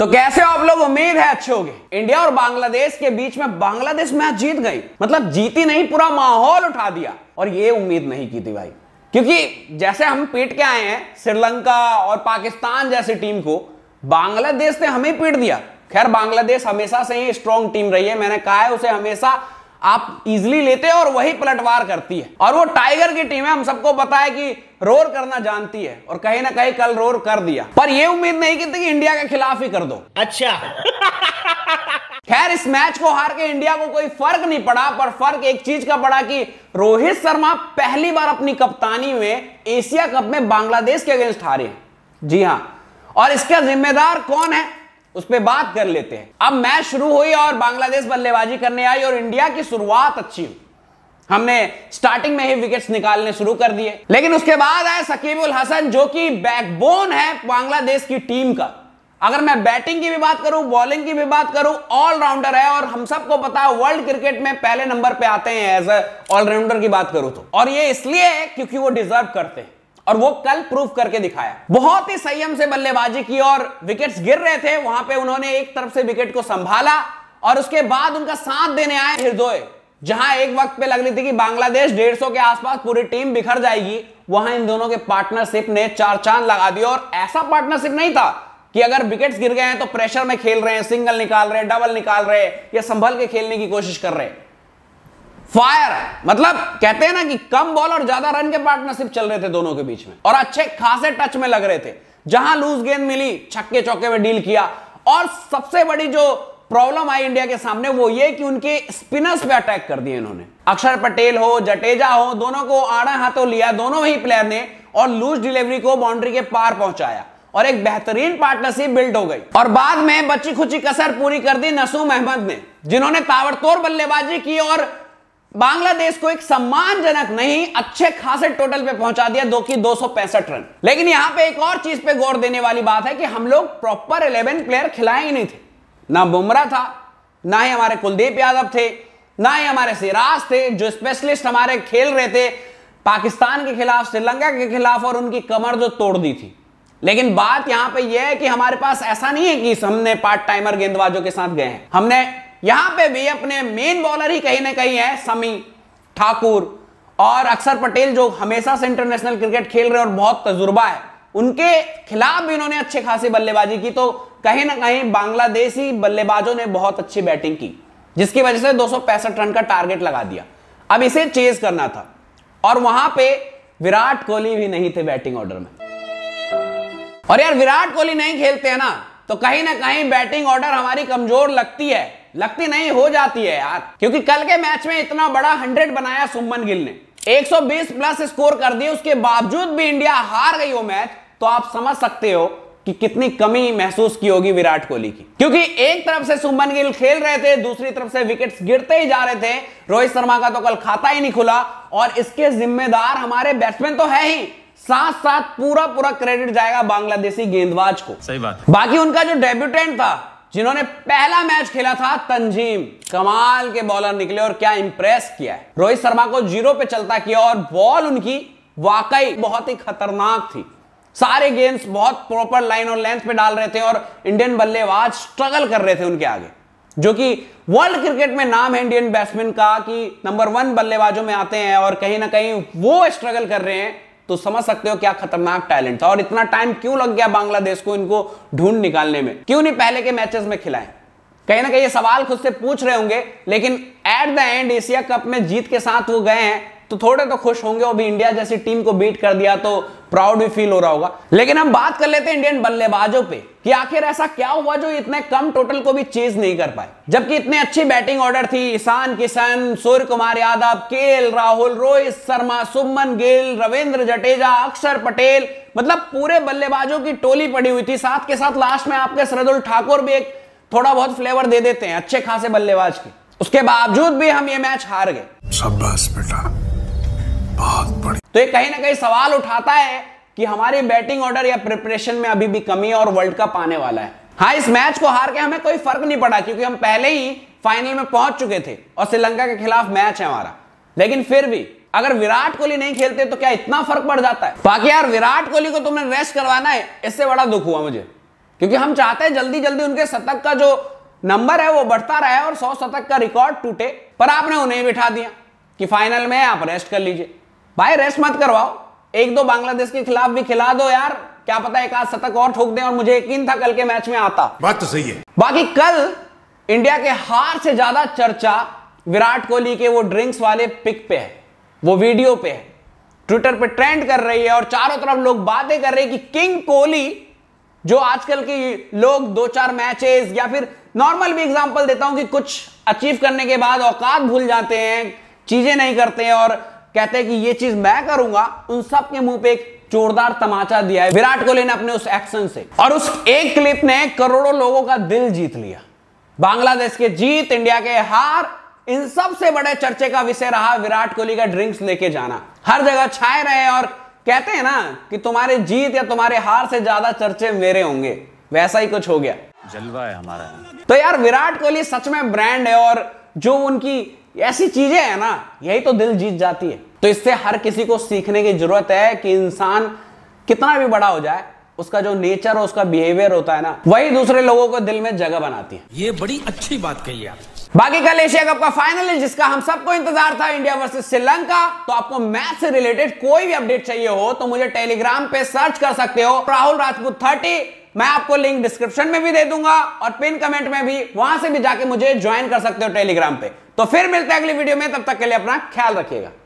तो कैसे हो आप लोग? उम्मीद है अच्छे होंगे। इंडिया और बांग्लादेश के बीच में बांग्लादेश मैच जीत गई, मतलब जीती नहीं, पूरा माहौल उठा दिया। और ये उम्मीद नहीं की थी भाई, क्योंकि जैसे हम पीट के आए हैं श्रीलंका और पाकिस्तान जैसी टीम को, बांग्लादेश ने हमें पीट दिया। खैर बांग्लादेश हमेशा से ही स्ट्रॉन्ग टीम रही है, मैंने कहा है उसे हमेशा आप इजीली लेते हो और वही पलटवार करती है। और वो टाइगर की टीम है, हम सबको पता है कि रोर करना जानती है, और कहीं ना कहीं कल रोर कर दिया। पर ये उम्मीद नहीं की थी कि इंडिया के खिलाफ ही कर दो। अच्छा खैर इस मैच को हार के इंडिया को कोई फर्क नहीं पड़ा, पर फर्क एक चीज का पड़ा कि रोहित शर्मा पहली बार अपनी कप्तानी में एशिया कप में बांग्लादेश के अगेंस्ट हारे हैं। जी हां, और इसका जिम्मेदार कौन है उस पर बात कर लेते हैं। अब मैच शुरू हुई और बांग्लादेश बल्लेबाजी करने आई और इंडिया की शुरुआत अच्छी हुई। हमने स्टार्टिंग में ही विकेट्स निकालने शुरू कर दिए, लेकिन उसके बाद आए शकीब उल हसन, जो कि बैकबोन है बांग्लादेश की टीम का। अगर मैं बैटिंग की भी बात करूं, बॉलिंग की भी बात करूं, ऑलराउंडर है, और हम सबको पता है वर्ल्ड क्रिकेट में पहले नंबर पे आते हैं एज ऑलराउंडर की बात करूं तो। और ये इसलिए है क्योंकि वो डिजर्व करते हैं, और वो कल प्रूव करके दिखाया। बहुत ही संयम से बल्लेबाजी की और विकेट्स गिर रहे थे, वहां पे उन्होंने एक तरफ से विकेट को संभाला और उसके बाद उनका साथ देने आए हृदय। जहां एक वक्त पे लग रही थी कि बांग्लादेश 150 के आसपास पूरी टीम बिखर जाएगी, वहां इन दोनों के पार्टनरशिप ने चार चांद लगा दिया। और ऐसा पार्टनरशिप नहीं था कि अगर विकेट्स गिर गए हैं तो प्रेशर में खेल रहे हैं, सिंगल निकाल रहे हैं, डबल निकाल रहे हैं, या संभल के खेलने की कोशिश कर रहे हैं। फायर, मतलब कहते हैं ना कि कम बॉल और ज्यादा रन के पार्टनरशिप चल रहे थे दोनों के बीच में, और अच्छे खासे टच में लग रहे थे। जहां लूज गेंद मिली छक्के चौके में डील किया। और सबसे बड़ी जो प्रॉब्लम आई इंडिया के सामने वो ये कि उनके स्पिनर्स पे अटैक कर दिए इन्होंने। अक्षर पटेल हो, जडेजा हो, दोनों को आड़ा हाथों लिया दोनों ही प्लेयर ने, और लूज डिलीवरी को बाउंड्री के पार पहुंचाया, और एक बेहतरीन पार्टनरशिप बिल्ड हो गई। और बाद में बची खुची कसर पूरी कर दी नसूम अहमद ने, जिन्होंने ताबड़तोड़ बल्लेबाजी की और बांग्लादेश को एक सम्मानजनक नहीं अच्छे खासे टोटल पे पहुंचा दिया, 265 रन। लेकिन यहां पे एक और चीज पे गौर देने वाली बात है कि हम लोग प्रॉपर 11 प्लेयर खिलाए ही नहीं थे। ना बुमराह था, ना ही हमारे कुलदीप यादव थे, ना ही हमारे सिराज थे, जो स्पेशलिस्ट हमारे खेल रहे थे पाकिस्तान के खिलाफ, श्रीलंका के खिलाफ, और उनकी कमर जो तोड़ दी थी। लेकिन बात यहां पे यह है कि हमारे पास ऐसा नहीं है कि हमने पार्ट टाइमर गेंदबाजों के साथ गए हैं। हमने यहां पे भी अपने मेन बॉलर ही कहीं ना कहीं है, शमी ठाकुर और अक्षर पटेल, जो हमेशा से इंटरनेशनल क्रिकेट खेल रहे हैं और बहुत तजुर्बा है। उनके खिलाफ भी इन्होंने अच्छे खासी बल्लेबाजी की, तो कहीं ना कहीं बांग्लादेशी बल्लेबाजों ने बहुत अच्छी बैटिंग की, जिसकी वजह से 265 रन का टारगेट लगा दिया। अब इसे चेज करना था, और वहां पे विराट कोहली भी नहीं थे बैटिंग ऑर्डर में। और यार विराट कोहली नहीं खेलते हैं ना, तो कहीं ना कहीं बैटिंग ऑर्डर हमारी कमजोर लगती है, लगती नहीं हो जाती है यार। क्योंकि कल के मैच में इतना बड़ा 100 बनाया सुमन गिल ने, 120 प्लस स्कोर कर दिए, उसके बावजूद भी इंडिया हार गई वो मैच। तो आप समझ सकते हो कि कितनी कमी महसूस की होगी विराट कोहली की। क्योंकि एक तरफ से सुमन गिल खेल रहे थे, दूसरी तरफ से विकेट्स गिरते ही जा रहे थे। रोहित शर्मा का तो कल खाता ही नहीं खुला, और इसके जिम्मेदार हमारे बैट्समैन तो है ही, साथ साथ पूरा क्रेडिट जाएगा बांग्लादेशी गेंदबाज को। सही बात। बाकी उनका जो डेब्यूटेंट था, जिन्होंने पहला मैच खेला था, तंजीम, कमाल के बॉलर निकले और क्या इंप्रेस किया है। रोहित शर्मा को 0 पे चलता किया, और बॉल उनकी वाकई बहुत ही खतरनाक थी। सारे गेंद्स बहुत प्रॉपर लाइन और लेंथ पे डाल रहे थे, और इंडियन बल्लेबाज स्ट्रगल कर रहे थे उनके आगे, जो कि वर्ल्ड क्रिकेट में नाम है इंडियन बैट्समैन का कि नंबर 1 बल्लेबाजों में आते हैं, और कहीं ना कहीं वो स्ट्रगल कर रहे हैं। तो समझ सकते हो क्या खतरनाक टैलेंट था, और इतना टाइम क्यों लग गया बांग्लादेश को इनको ढूंढ निकालने में, क्यों नहीं पहले के मैचेस में खिलाएं। कहीं ना कहीं ये सवाल खुद से पूछ रहे होंगे, लेकिन at the end Asia cup में जीत के साथ वो गए हैं, तो थोड़े तो खुश होंगे। और भी इंडिया जैसी टीम को बीट कर दिया तो प्राउड भी फील हो रहा होगा। लेकिन हम बात कर लेते हैं इंडियन बल्लेबाजों पे कि आखिर ऐसा क्या हुआ जो इतने कम टोटल को भी चेज नहीं कर पाए, जबकि इतनी अच्छी बैटिंग ऑर्डर थी। ईशान किशन, सूर्य कुमार यादव, केएल राहुल, रोहित शर्मा, शुभमन गिल, रविंद्र जडेजा, अक्षर पटेल, मतलब पूरे बल्लेबाजों की टोली पड़ी हुई थी। साथ के साथ लास्ट में आपके शार्दुल ठाकुर भी एक थोड़ा बहुत फ्लेवर दे देते हैं अच्छे खासे बल्लेबाज के। उसके बावजूद भी हम ये मैच हार गए। शाबाश बेटा, बहुत बड़ी। तो ये कहीं ना कहीं सवाल उठाता है कि हमारी बैटिंग ऑर्डर या प्रिपरेशन में अभी भी कमी है, और वर्ल्ड कप आने वाला है। हाँ, इस मैच को हार के हमें कोई फर्क नहीं पड़ा, क्योंकि हम पहले ही फाइनल में पहुंच चुके थे, और श्रीलंका के खिलाफ मैच है हमारा। लेकिन फिर भी अगर विराट कोहली नहीं खेलते तो क्या इतना फर्क पड़ जाता है? बाकी यार विराट कोहली को तुमने रेस्ट करवाना है, इससे बड़ा दुख हुआ मुझे, क्योंकि हम चाहते हैं जल्दी जल्दी उनके शतक का जो नंबर है वो बढ़ता रहे और 100 शतक का रिकॉर्ड टूटे। पर आपने उन्हें बिठा दिया कि फाइनल में आप रेस्ट कर लीजिए। भाई रेस्ट मत करवाओ, एक दो बांग्लादेश के खिलाफ भी खिला दो यार, क्या पता एक आध शतक और ठोक दें। और मुझे यकीन था कल के मैच में आता। बात तो सही है। बाकी कल इंडिया के हार से ज्यादा चर्चा विराट कोहली के वो ड्रिंक्स वाले पिक पे है, वो वीडियो पे है, ट्विटर पे ट्रेंड कर रही है और चारों तरफ लोग बातें कर रहे हैं कि किंग कोहली, जो आजकल के लोग 2-4 मैचेस या फिर नॉर्मल भी एग्जांपल देता हूं कि कुछ अचीव करने के बाद औकात भूल जाते हैं, चीजें नहीं करते हैं और कहते हैं कि ये चीज मैं करूंगा, उन सब के मुंह पे एक जोरदार तमाचा दिया है विराट कोहली ने अपने उस एक्शन से। और उस एक क्लिप ने करोड़ों लोगों का दिल जीत लिया। बांग्लादेश के जीत, इंडिया के हार, इन सबसे बड़े चर्चे का विषय रहा विराट कोहली का ड्रिंक्स लेके जाना। हर जगह छाए रहे और कहते हैं ना कि तुम्हारे जीत या तुम्हारे हार से ज्यादा चर्चे मेरे होंगे, वैसा ही कुछ हो गया। जलवा है हमारा। तो यार विराट कोहली सच में ब्रांड है और जो उनकी ऐसी चीजें है ना, यही तो दिल जीत जाती है। तो इससे हर किसी को सीखने की जरूरत है कि इंसान कितना भी बड़ा हो जाए, उसका जो नेचर और उसका बिहेवियर होता है ना, वही दूसरे लोगों को दिल में जगह बनाती है। ये बड़ी अच्छी बात कही आप। बाकी कल एशिया कप का फाइनल है जिसका हम सबको इंतजार था, इंडिया वर्सेस श्रीलंका। तो आपको मैच से रिलेटेड कोई भी अपडेट चाहिए हो तो मुझे टेलीग्राम पे सर्च कर सकते हो, राहुल राजपूत 30। मैं आपको लिंक डिस्क्रिप्शन में भी दे दूंगा और पिन कमेंट में भी, वहां से भी जाके मुझे ज्वाइन कर सकते हो टेलीग्राम पे। तो फिर मिलते हैं अगली वीडियो में, तब तक के लिए अपना ख्याल रखिएगा।